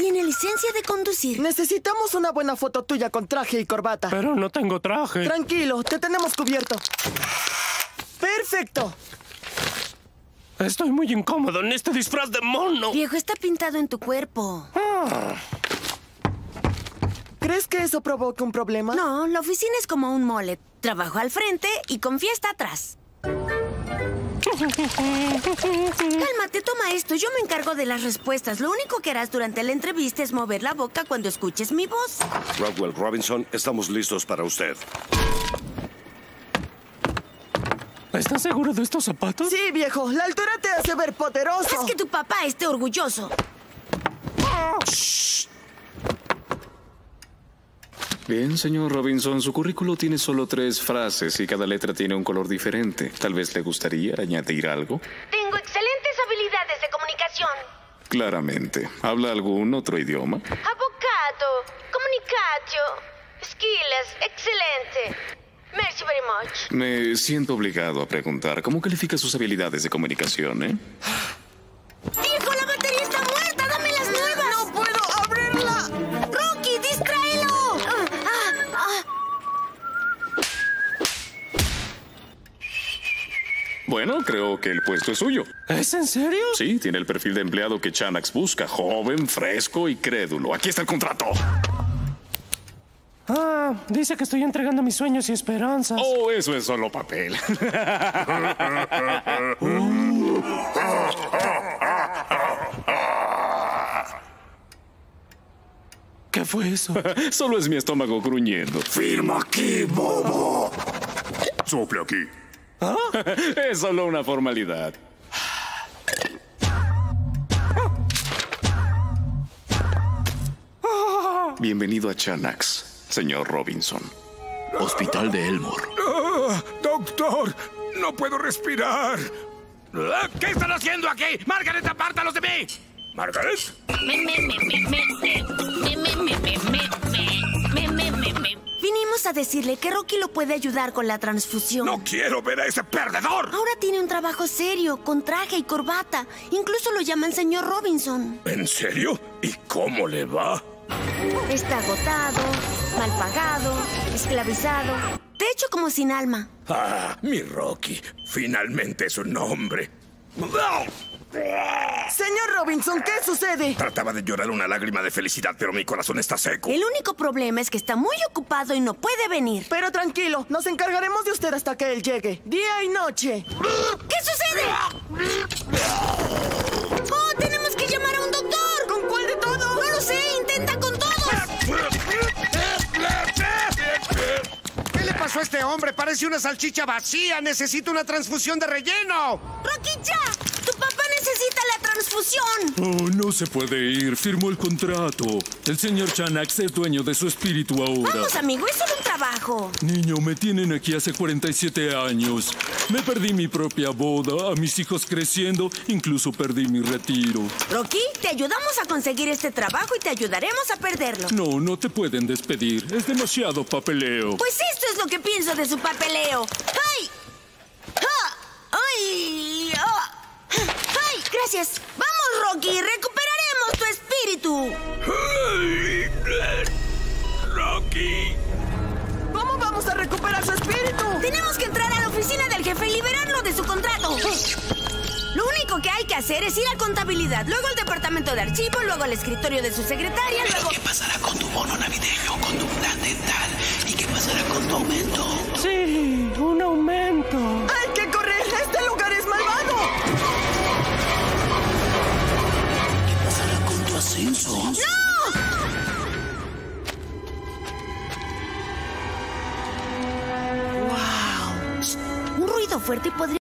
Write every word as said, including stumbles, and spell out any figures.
tiene licencia de conducir. Necesitamos una buena foto tuya con traje y corbata. Pero no tengo traje. Tranquilo, te tenemos cubierto. ¡Perfecto! Estoy muy incómodo en este disfraz de mono. Viejo, está pintado en tu cuerpo. Ah. ¿Crees que eso provoca un problema? No, la oficina es como un mole. Trabajo al frente y con fiesta atrás. Cálmate, toma esto. Yo me encargo de las respuestas. Lo único que harás durante la entrevista es mover la boca cuando escuches mi voz. Rockwell Robinson, estamos listos para usted. ¿Estás seguro de estos zapatos? Sí, viejo. La altura te hace ver poderoso. Haz que tu papá esté orgulloso. Bien, señor Robinson, su currículo tiene solo tres frases y cada letra tiene un color diferente. Tal vez le gustaría añadir algo. Tengo excelentes habilidades de comunicación. Claramente. ¿Habla algún otro idioma? Avocado, comunicatio, skills, excelente. Merci very much. Me siento obligado a preguntar, ¿cómo califica sus habilidades de comunicación, eh? ¡Viejo, la batería está muerta! ¡Dame las nuevas! ¡No puedo abrirla! ¡Rocky, distráelo! Ah, ah, ah. Bueno, creo que el puesto es suyo. ¿Es en serio? Sí, tiene el perfil de empleado que Chanax busca. Joven, fresco y crédulo. Aquí está el contrato. Ah, dice que estoy entregando mis sueños y esperanzas. Oh, eso es solo papel. ¿Qué fue eso? Solo es mi estómago gruñendo. ¡Firma aquí, bobo! Sople aquí. ¿Ah? Es solo una formalidad. Bienvenido a Chanax, señor Robinson. Hospital de Elmore. Ah, ¡Doctor! ¡No puedo respirar! ¿Qué están haciendo aquí? ¡Margaret, apártalos de mí! ¿Margaret? Vinimos a decirle que Rocky lo puede ayudar con la transfusión. ¡No quiero ver a ese perdedor! Ahora tiene un trabajo serio, con traje y corbata. Incluso lo llaman señor Robinson. ¿En serio? ¿Y cómo le va? Está agotado, mal pagado, esclavizado. De hecho, como sin alma. Ah, mi Rocky. Finalmente es un hombre. Señor Robinson, ¿qué sucede? Trataba de llorar una lágrima de felicidad, pero mi corazón está seco. El único problema es que está muy ocupado y no puede venir. Pero tranquilo, nos encargaremos de usted hasta que él llegue. Día y noche. ¿Qué sucede? ¡Oh, tenemos que llamar a un doctor! ¿Con cuál de todos? No lo sé, intenta con todos. ¿Qué le pasó a este hombre? Parece una salchicha vacía. Necesita una transfusión de relleno. ¡Rocky, ya! ¡Tu papá necesita la transfusión! Oh, no se puede ir. Firmó el contrato. El señor Chanax es dueño de su espíritu ahora. Vamos, amigo, es solo un trabajo. Niño, me tienen aquí hace cuarenta y siete años. Me perdí mi propia boda, a mis hijos creciendo, incluso perdí mi retiro. Rocky, te ayudamos a conseguir este trabajo y te ayudaremos a perderlo. No, no te pueden despedir. Es demasiado papeleo. Pues esto es lo que pienso de su papeleo. ¡Ay! ¡Ah! ¡Ay! ¡Ah! ¡Ay! Gracias. Vamos, Rocky. Recuperaremos tu espíritu. ¡Rocky! ¿Cómo vamos a recuperar su espíritu? Tenemos que entrar a la oficina del jefe y liberarlo de su contrato. Lo único que hay que hacer es ir a contabilidad, luego al departamento de archivo, luego al escritorio de su secretaria, luego... ¿Qué pasará con tu bono navideño, con tu plan dental? ¿Y qué pasará con tu aumento? Sí, un aumento. ¡Hay que correr! ¡Este lugar es malvado! ¿Qué pasará con tu ascenso? ¡No! ¡Wow! Un ruido fuerte podría...